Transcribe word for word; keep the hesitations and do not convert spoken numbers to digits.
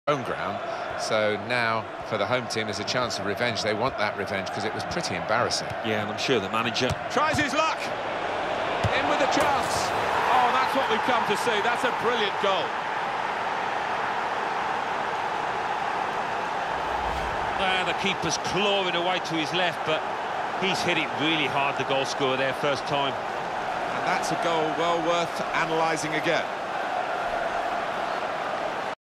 home ground. So now, for the home team, there's a chance of revenge. They want that revenge because it was pretty embarrassing. Yeah, and I'm sure the manager tries his luck. In with the chance. Oh, that's what we've come to see. That's a brilliant goal. Ah, the keeper's clawing away to his left, but he's hit it really hard, the goal scorer there, first time. And that's a goal well worth analysing again.